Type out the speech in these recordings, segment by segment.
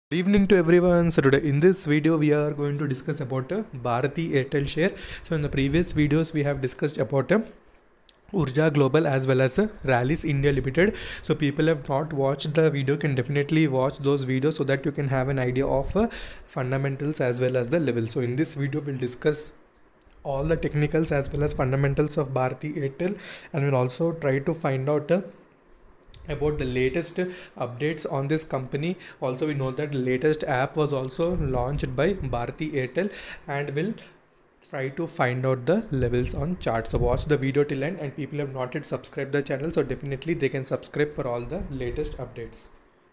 Good evening to everyone. So today in this video we are going to discuss about Bharti Airtel share. So in the previous videos we have discussed about Urja Global as well as Rallis India Limited. So people have not watched the video can definitely watch those videos so that you can have an idea of fundamentals as well as the level. So in this video we'll discuss all the technicals as well as fundamentals of Bharti Airtel, and we'll also try to find out about the latest updates on this company. Also, we know that the latest app was also launched by Bharti Airtel, and will try to find out the levels on charts. So watch the video till end, and people have not yet subscribed the channel, so definitely they can subscribe for all the latest updates.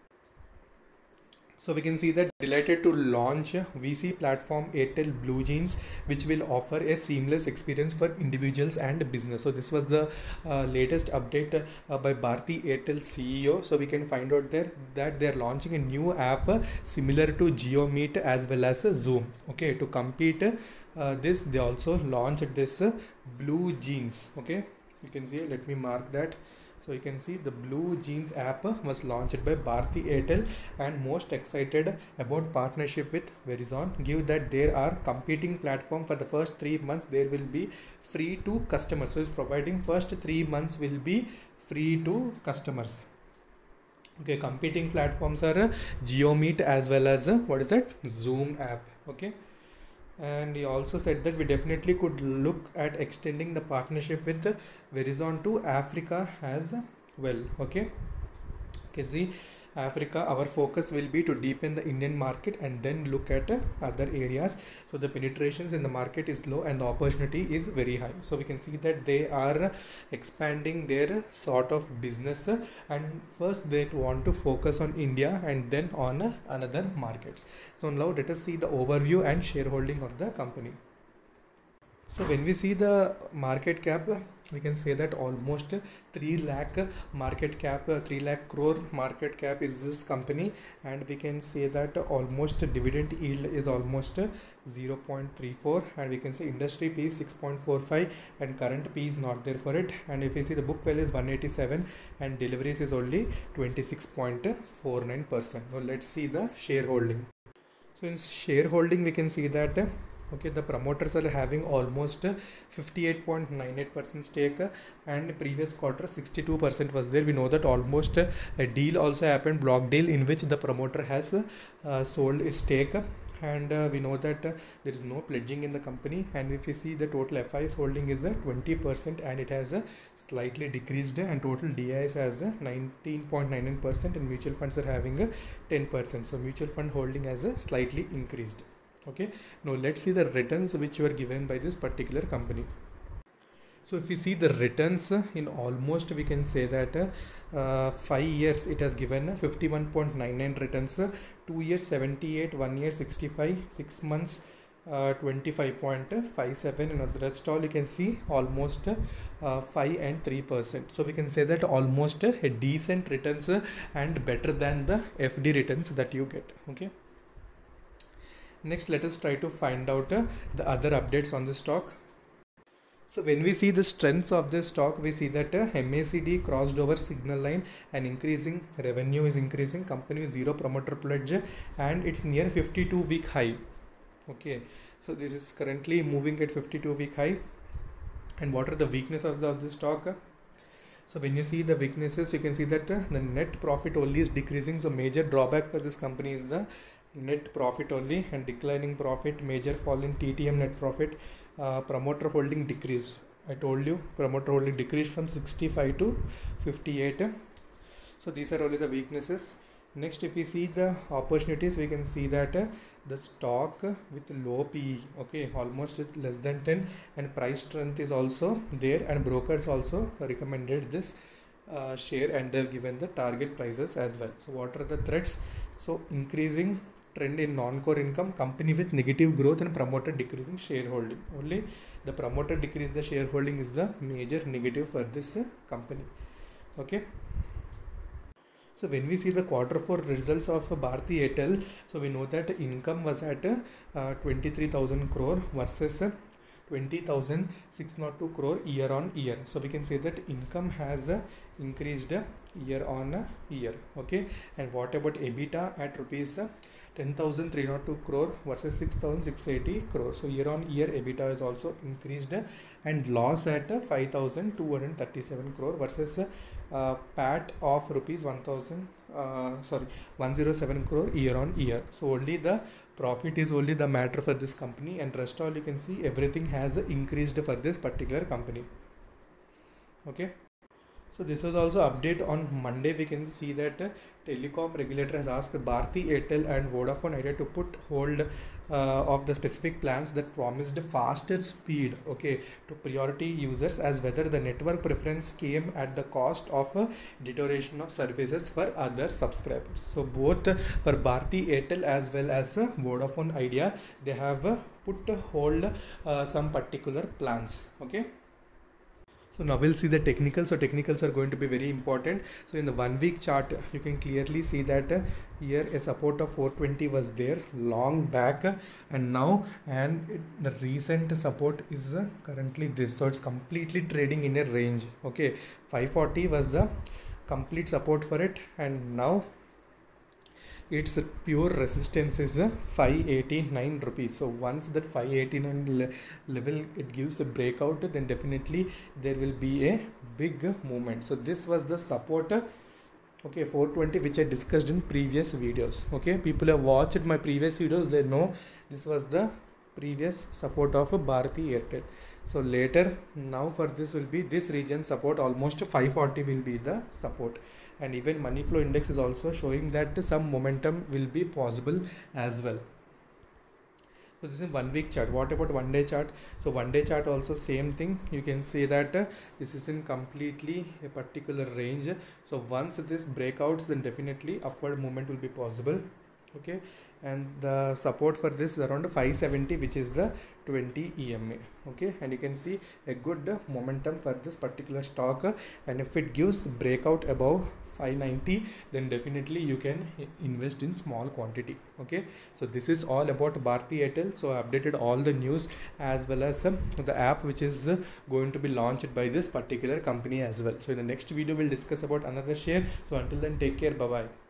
So we can see that delighted to launch VC platform Airtel Blue Jeans, which will offer a seamless experience for individuals and business. So this was the latest update by Bharti Airtel CEO. So we can find out there that they are launching a new app similar to JioMeet as well as Zoom. Okay, to compete this, they also launched this Blue Jeans. Okay, you can see. Let me mark that. So you can see the Blue Jeans app was launched by Bharti Airtel, and most excited about partnership with Verizon. Give that there are competing platform for the first 3 months. There will be free to customers. So it's providing first 3 months will be free to customers. Okay, competing platforms are JioMeet as well as what is that, Zoom app. Okay. And he also said that we definitely could look at extending the partnership with Verizon to Africa as well. Okay, see, Africa, our focus will be to deepen the Indian market and then look at other areas. So the penetrations in the market is low and the opportunity is very high. So we can see that they are expanding their sort of business, and first they want to focus on India and then on another markets. So now let us see the overview and shareholding of the company. So when we see the market cap, we can say that almost 3 lakh market cap, 3 lakh crore market cap is this company, and we can say that almost dividend yield is almost 0.34, and we can say industry P is 6.45 and current P is not there for it. And if we see the book value is 187 and deliveries is only 26.49%. Now let's see the shareholding. So in shareholding we can see that okay, the promoters are having almost 58.98% stake, and previous quarter 62% was there. We know that almost a deal also happened, block deal, in which the promoter has sold his stake, and we know that there is no pledging in the company. And if you see the total FIs holding is 20%, and it has slightly decreased, and total DIs has 19.99%, and mutual funds are having 10%. So mutual fund holding has slightly increased. Okay, now let's see the returns which were given by this particular company. So if we see the returns in almost, we can say that 5 years it has given 51.99 returns, 2 years 78, 1 year 65, 6 months 25.57, and the rest all you can see almost 5 and 3%. So we can say that almost a decent returns and better than the FD returns that you get. Okay. Next, let us try to find out the other updates on the stock. So when we see the strengths of this stock, we see that MACD crossed over signal line and increasing, revenue is increasing, company with zero promoter pledge, and it's near 52-week high. Okay, so this is currently moving at 52-week high. And what are the weaknesses of the stock? So when you see the weaknesses, you can see that the net profit only is decreasing. So major drawback for this company is the net profit only, and declining profit, major fall in TTM net profit, promoter holding decreased. I told you promoter holding decreased from 65 to 58. So these are only the weaknesses. Next, if we see the opportunities, we can see that the stock with low PE, okay, almost less than 10, and price strength is also there, and brokers also recommended this share, and they've given the target prices as well. So what are the threats? So increasing trend in non-core income, company with negative growth, and promoter decreasing shareholding. Only the promoter decrease the shareholding is the major negative for this company. Okay. So when we see the quarter 4 results of Bharti Airtel, so we know that income was at 23,000 crore versus 20,602 crore year on year. So we can say that income has increased year on year. Okay, and what about EBITDA at rupees 10,302 crore versus 6,680 crore. So year on year EBITDA is also increased, and loss at 5,237 crore versus PAT of rupees 107 crore year on year. So only the profit is only the matter for this company, and rest all you can see everything has increased for this particular company. Okay. So this was also update on Monday. We can see that telecom regulator has asked Bharti Airtel and Vodafone Idea to put hold of the specific plans that promised faster speed, okay, to priority users, as whether the network preference came at the cost of deterioration of services for other subscribers. So both for Bharti Airtel as well as Vodafone Idea, they have put hold some particular plans, okay. So now we'll see the technicals. So technicals are going to be very important. So in the 1 week chart, you can clearly see that here a support of 420 was there long back, and now the recent support is currently this. So it's completely trading in a range. Okay, 540 was the complete support for it, and now its pure resistance is 589 rupees. So once that 589 level it gives a breakout, then definitely there will be a big movement. So this was the support, okay, 420, which I discussed in previous videos. Okay, people have watched my previous videos, they know this was the previous support of Bharti Airtel. So later, now for this will be this region support, almost 540 will be the support, and even money flow index is also showing that some momentum will be possible as well. So this is 1 week chart. What about 1 day chart? So 1 day chart also same thing. You can say that this is in completely a particular range. So once this breakouts, then definitely upward movement will be possible. Okay, and the support for this is around 570, which is the 20 EMA. Okay, and you can see a good momentum for this particular stock, and if it gives breakout above 590, then definitely you can invest in small quantity. Okay, so this is all about Bharti Airtel. So I updated all the news as well as the app which is going to be launched by this particular company as well. So in the next video we'll discuss about another share. So until then, take care, bye bye.